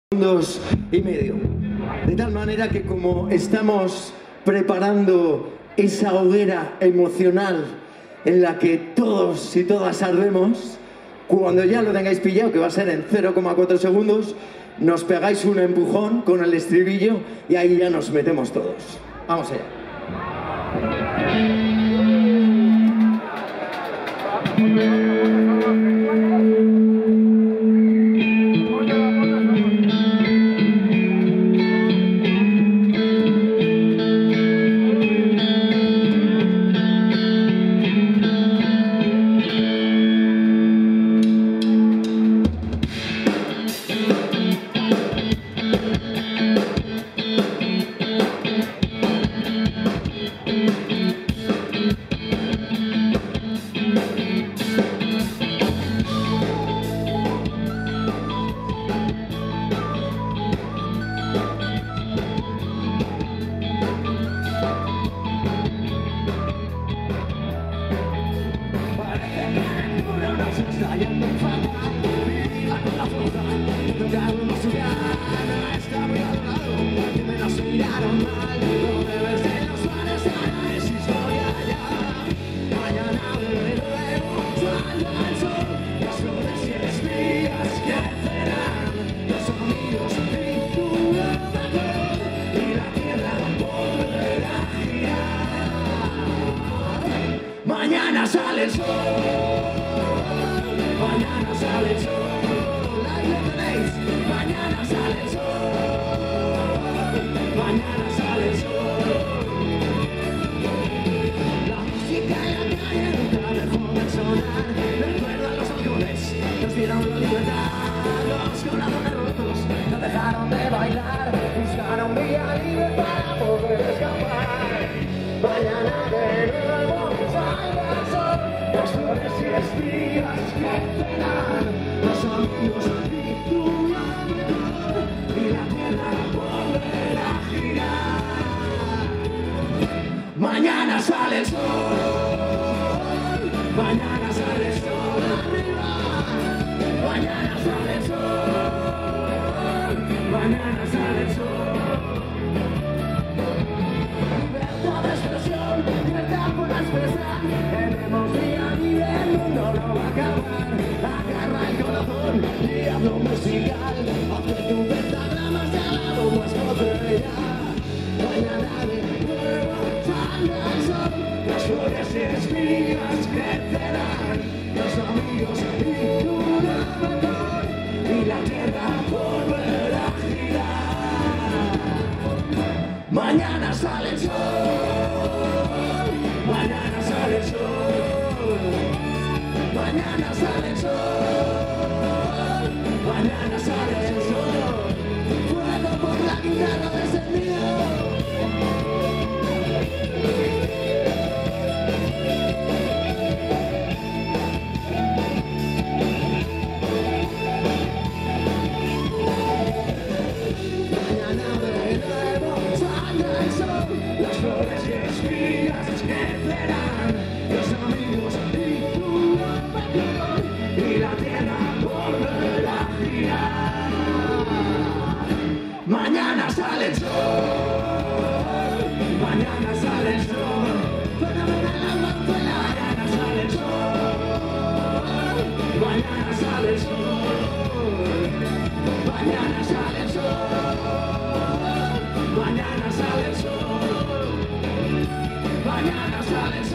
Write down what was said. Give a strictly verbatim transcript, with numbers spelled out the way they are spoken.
segundos y medio. De tal manera que como estamos preparando esa hoguera emocional en la que todos y todas ardemos, cuando ya lo tengáis pillado, que va a ser en cero coma cuatro segundos, nos pegáis un empujón con el estribillo y ahí ya nos metemos todos. Vamos allá. Mañana sale el sol, mañana sale el sol, ahí lo tenéis, mañana sale el sol, mañana sale el sol. La música en la calle nunca dejó de sonar, recuerdan los halcones, nos dieron la libertad, los corazones rotos no dejaron de bailar, buscaron vía libre para poder escapar. Mañana de nuevo saldrá el sol, las flores y espigas crecerán, los amigos y tu alrededor, y la tierra volverá a girar. Mañana sale el sol, mañana sale el sol arriba, mañana sale el sol, mañana sale el sol. Libertad por expresar, tenemos día libre, el mundo no va a acabar. Agarra el corazón y hazlo musical, haz que tu pentagrama sea la bomba escotella. Mañana de nuevo saldrá el sol, las flores y espigas crecerán, los amigos y tu alrededor, y la tierra volverá a girar. Mañana sale el sol, mañana sale el sol, mañana sale el sol, mañana sale el sol, fuego por la guitarra descendido. Las flores y espigas crecerán, los amigos y tu alrededor, y la tierra volverá a girar. Mañana sale el sol, mañana sale el sol, fenomenal la manzuela. Mañana sale el sol, mañana sale el sol, mañana sale el sol, mañana sale el sol. Mañana sale el sol.